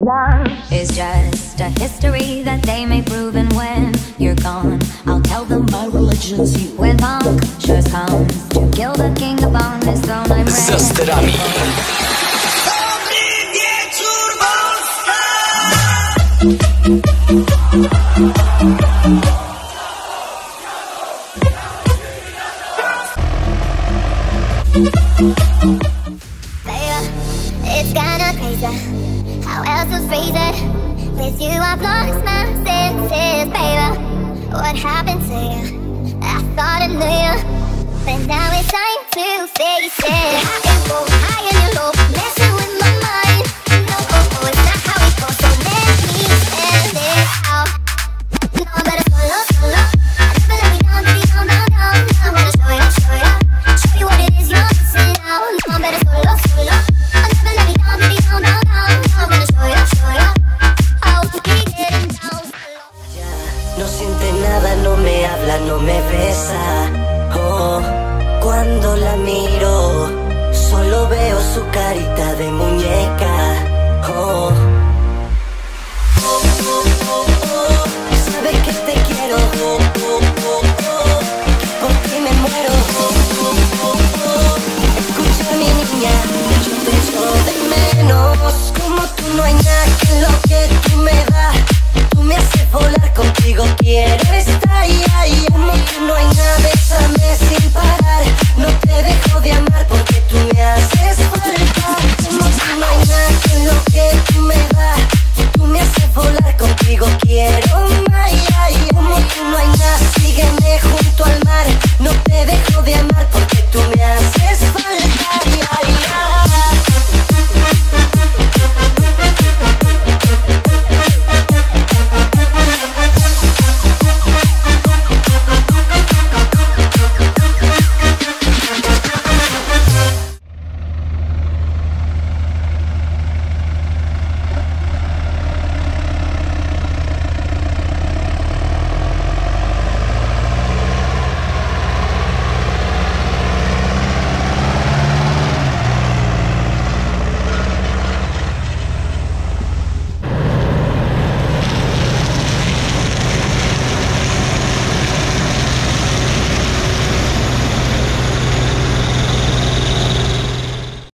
done is just a history that they may prove, and when you're gone, I'll tell them my religion's you. When punctures comes to kill the king upon his throne, I'm ready. Za sterami. It's kinda crazy how else was raised. With you I've lost my senses, baby. What happened to you? I thought I knew you, but now it's time to face it. I am go high and low, messing with my mind. No, it's not how it goes, so let me spell it out. No, better solo, solo. Never let me down, baby, down, down, down. I'm gonna show you, show you what it is you're missing out. No, better solo, solo. No siente nada, no me habla, no me besa. Oh, cuando la miro, solo veo su carita de muñeca. Oh, sabe que te quiero, que por ti me muero. Escucha mi niña, yo te echo de menos. Como tú no hay nada que lo que tú me das. Tú me haces volar, contigo quiero estar ahí. Como tú no hay nada, bésame sin parar. No te dejo de amar.